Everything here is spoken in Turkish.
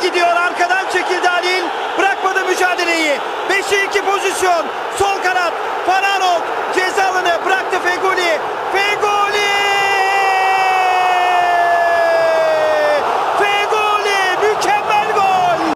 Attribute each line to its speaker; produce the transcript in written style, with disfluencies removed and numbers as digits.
Speaker 1: gidiyor. Arkadan çekildi Halil. Bırakmadı mücadeleyi. 5'e 2 pozisyon. Sol kanat. Van Aanholt ceza alanı bıraktı.